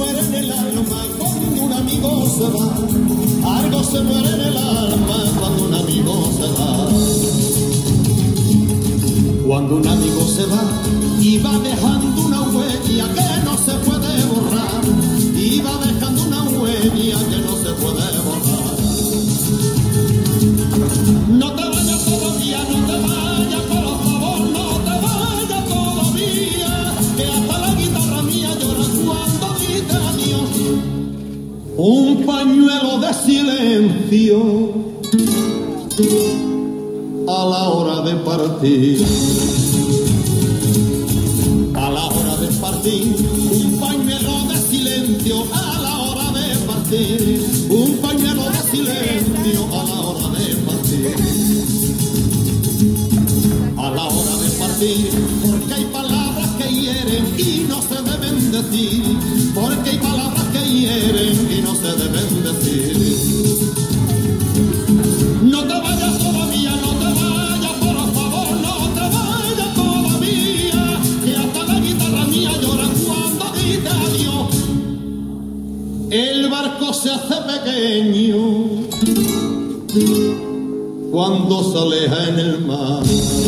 muere en el alma cuando un amigo se va. Algo se muere en el alma cuando un amigo se va. Cuando un amigo se va y va dejando una huella que no se puede borrar. Y va dejando una huella que no se puede borrar. No te vayas todavía, no te vayas, por favor, no te vayas todavía, que hasta la guitarra mía llora cuando grita adiós. Un pañuelo de silencio a la hora de partir. A la hora de partir, un pañuelo de silencio a la hora de partir. Un pañuelo de silencio a la hora de partir. A la hora de partir, porque hay palabras que hieren y no se deben decir. Porque hay palabras que hieren y no se deben decir. No te vayas todavía, no te vayas, por favor, no te vayas todavía, que hasta la guitarra mía llora cuando grita adiós. El barco se hace pequeño cuando se aleja en el mar.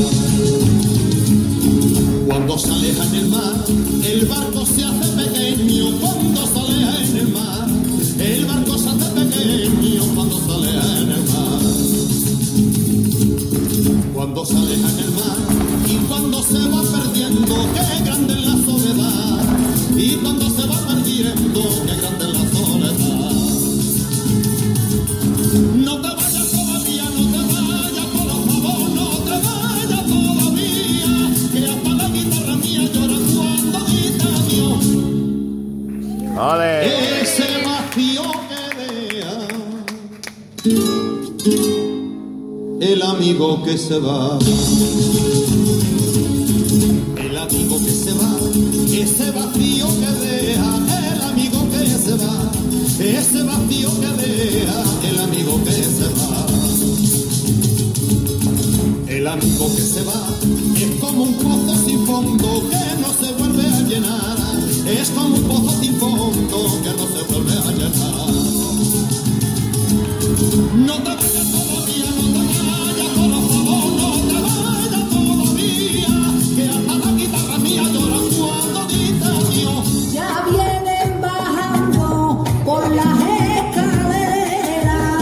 Cuando se aleja en el mar, el barco se hace pequeño cuando se aleja en el mar. El barco se hace pequeño cuando se aleja en el mar. Cuando se aleja en el mar y cuando se va perdiendo, qué grande es la soledad. Y cuando se va perdiendo, qué grande es la soledad. No te vayas todavía, no te vayas, por favor, no te vayas todavía, que hasta la guitarra mía llora cuando grita adiós. ¡Ole! Ese vacío que deja el amigo que se va. El amigo que se va, ese vacío que deja el amigo que se va. Ese vacío que deja el amigo que se va. El amigo que se va es como un pozo sin fondo que no se vuelve a llenar. Es como un pozo sin fondo que no se vuelve a llenar. No te vayas todavía, no te vayas, por favor, no te vayas todavía, que hasta la guitarra mía llora cuando grita adiós. Ya vienen bajando por las escaleras,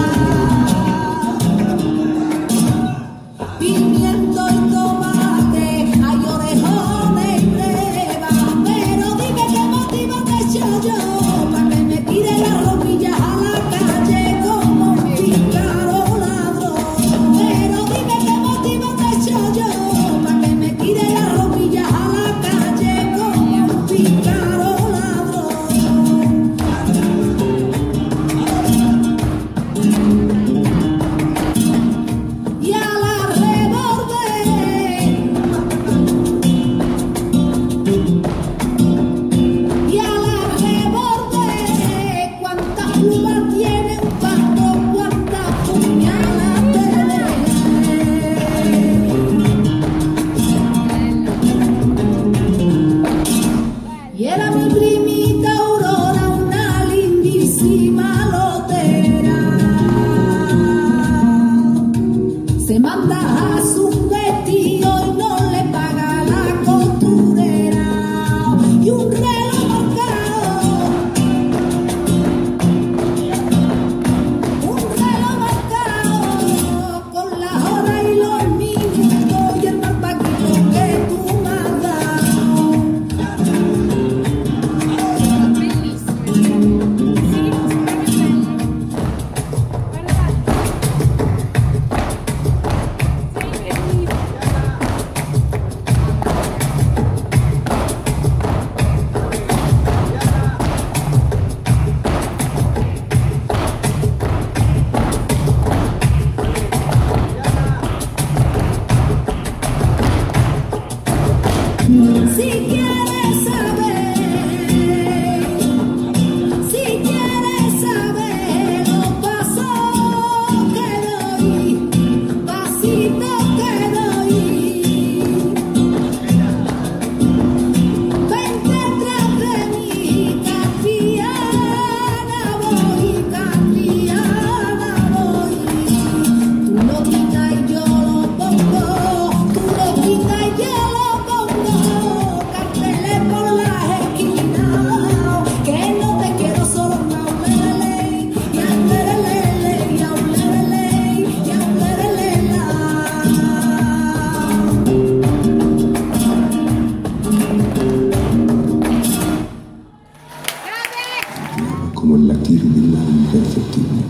pimiento y tomate, hay orejones y brevas, pero dime qué motivo te echo yo para que me tire las rodillas a la calle como un pícaro ladrón. Pero dime qué motivo te echo yo para que me tire las rodillas a la calle como un pícaro ladrón. Y a la reborde, y a la reborde, cuántas plumas tiene un pato, cuántas puñalas tiene. Y era mi primita Aurora, una lindísima lotera. Se manda a su vestido y no le paga la costurera. Y un reloj marcado, con las horas y los minutos y el marpaquito que tú me has dado. como el latir de una imperceptible.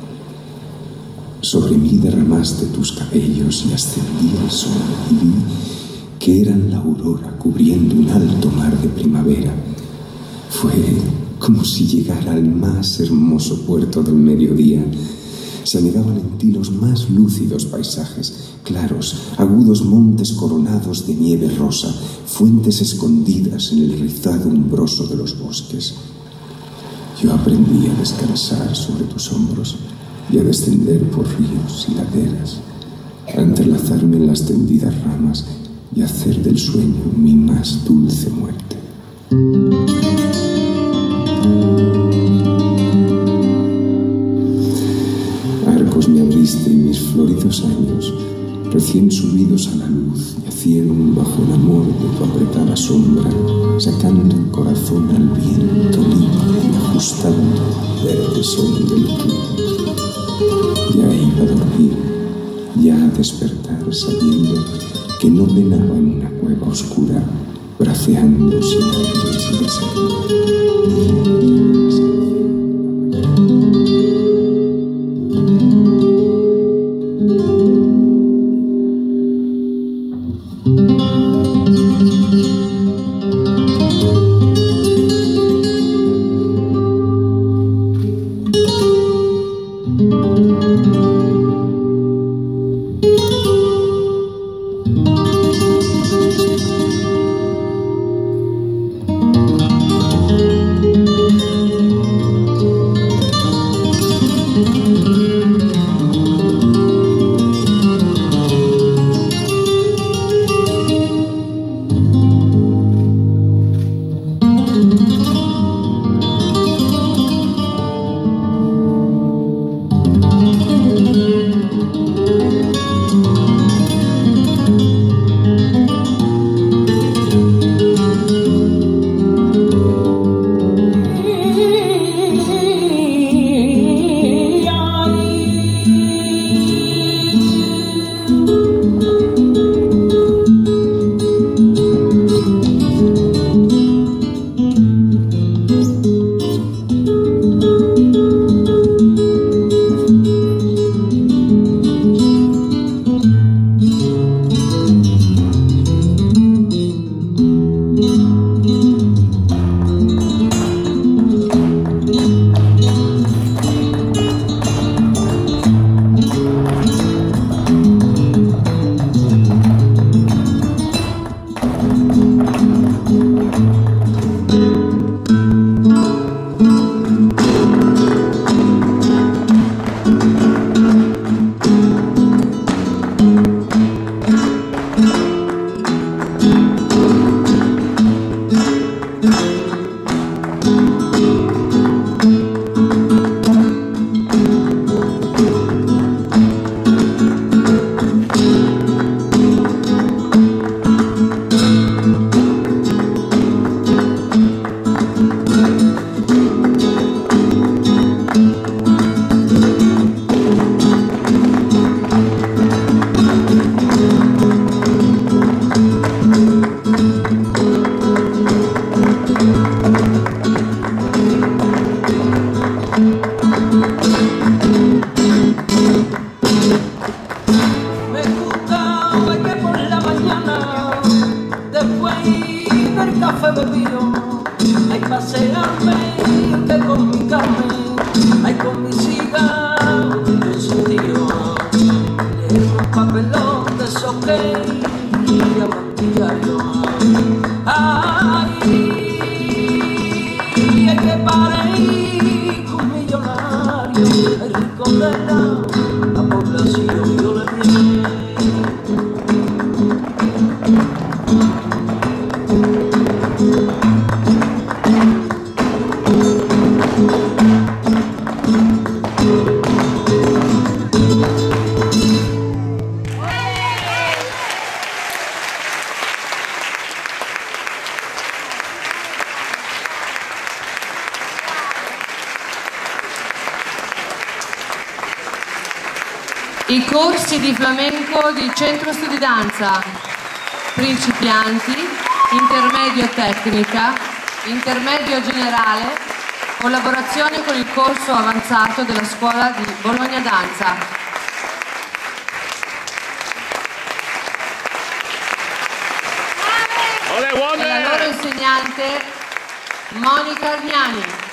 Sobre mí derramaste tus cabellos y ascendí el sol y vi que eran la aurora cubriendo un alto mar de primavera. Fue como si llegara al más hermoso puerto del mediodía. Se anegaban en ti los más lúcidos paisajes, claros, agudos montes coronados de nieve rosa, fuentes escondidas en el rizado umbroso de los bosques. Yo aprendí a descansar sobre tus hombros y a descender por ríos y laderas, a entrelazarme en las tendidas ramas y hacer del sueño mi más dulce muerte. Arcos me abriste y mis floridos años, recién subidos a la luz, yacieron bajo el amor de tu apretada sombra, sacando el corazón al viento libre y ajustando el verde sol del otoño. Ya iba a dormir, ya a despertar, sabiendo que no venaba en una cueva oscura, braceando sin aire y sin I corsi di flamenco di Centro Studi Danza, principianti, intermedio tecnica, intermedio generale, Collaborazione con il corso avanzato della scuola di Bologna Danza. E la loro insegnante Monica Argnani.